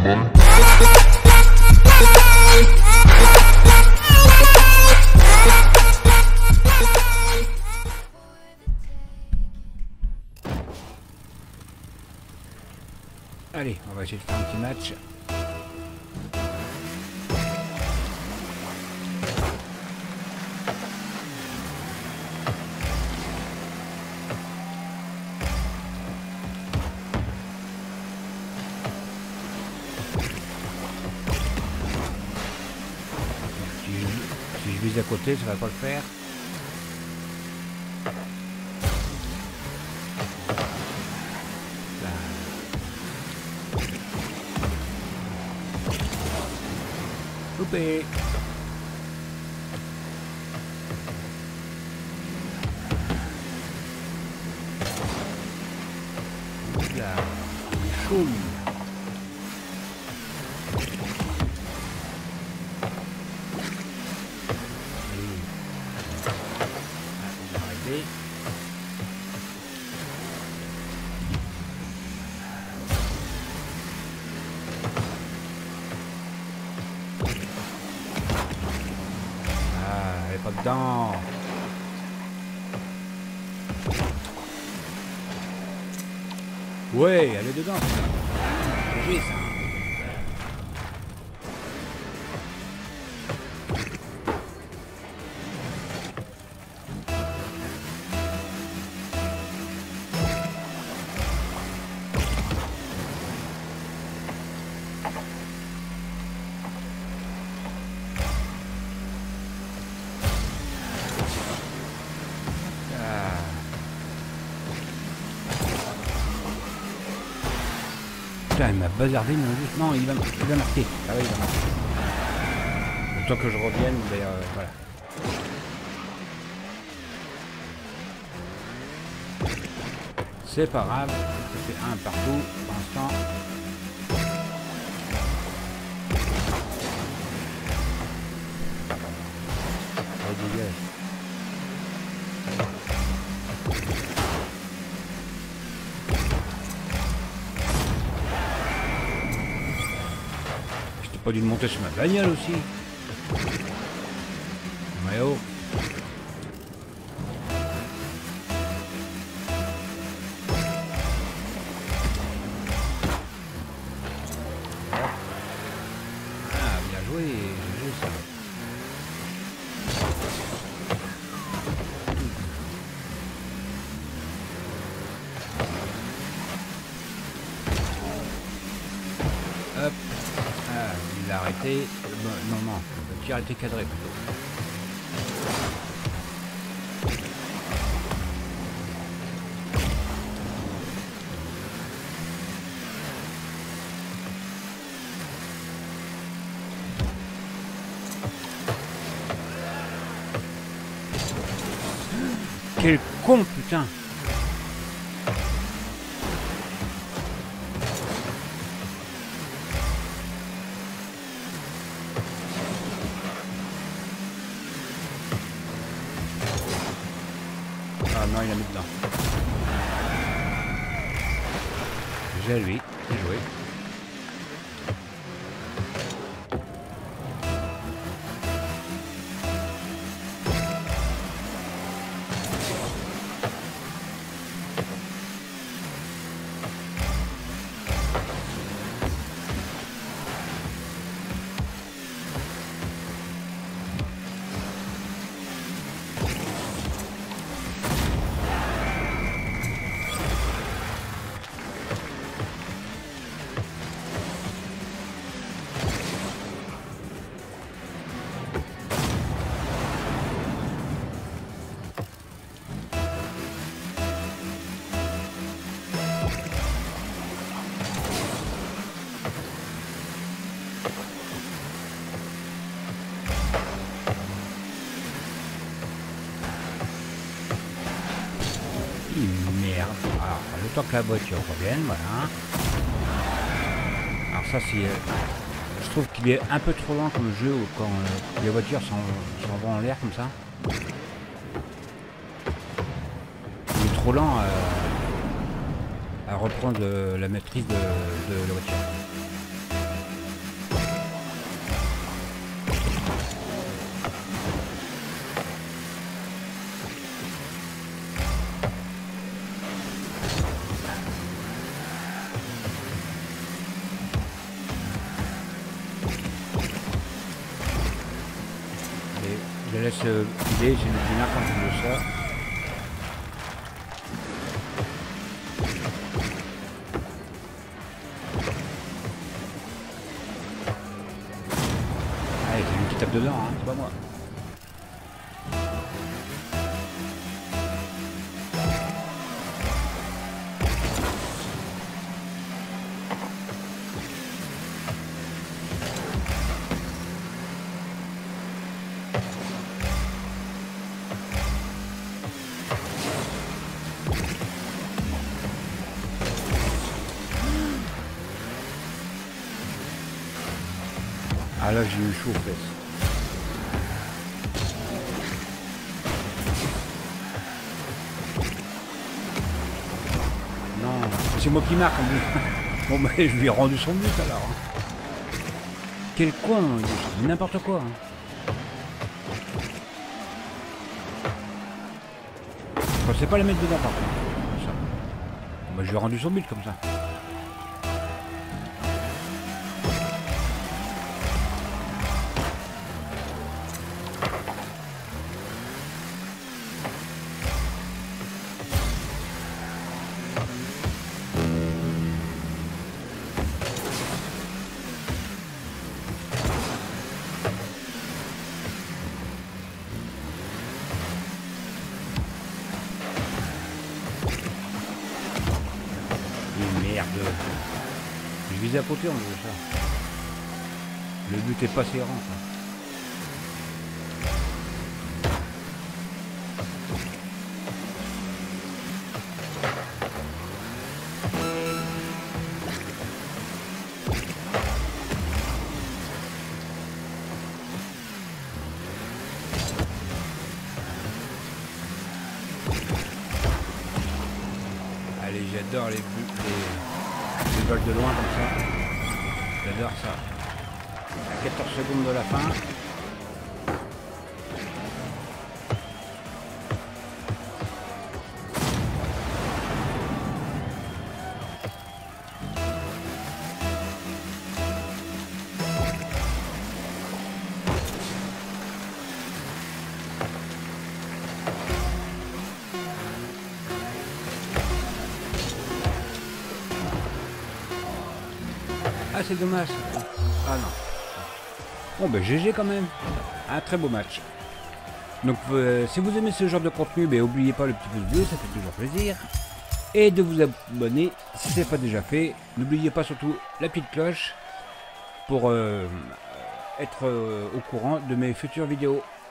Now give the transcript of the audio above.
Allez, on va essayer de faire un petit match. Si je vise à côté, ça va pas le faire. Loupé. Là, chouille. Pas dedans. Ouais, elle est dedans. C'est ça. Putain, il m'a bazardé, mais juste... Non, il va marquer. Ah oui, il va marquer. Le temps que je revienne, mais voilà. C'est pas grave, ça fait un partout pour l'instant. Oh, dégage. Pas dû monter sur ma bagnole aussi. Mais oh. Ah, bien joué, j'ai joué ça. Hop. Ah, il a arrêté. Non, non, le tir a été cadré plutôt. Quel con, putain! Ah non, il a mis dedans. J'ai lui, c'est joué. Merde. Alors, le temps que la voiture revienne, voilà. Alors ça c'est... je trouve qu'il est un peu trop lent comme jeu quand les voitures s'en vont en l'air comme ça. Il est trop lent à reprendre la maîtrise de la voiture. laisse filer, c'est le final quand tu veux ça. Allez, c'est lui qui tape dedans, hein, c'est pas moi. Ah là j'ai eu chaud aux fesses. Non, c'est moi qui marque en plus. Bon bah je lui ai rendu son but alors. Quel coin, n'importe quoi. Je pensais pas les mettre dedans par contre. Ça. Bon, bah je lui ai rendu son but comme ça. Merde. Je visais à côté en faisant ça. Le but est pas serrant. Allez, j'adore les balles de loin comme ça. J'adore ça. À 14 secondes de la fin. Ah c'est dommage. Ah non. Bon ben GG quand même. Un très beau match. Donc si vous aimez ce genre de contenu, n'oubliez pas le petit pouce bleu, ça fait toujours plaisir. Et de vous abonner si ce n'est pas déjà fait. N'oubliez pas surtout la petite cloche pour être au courant de mes futures vidéos.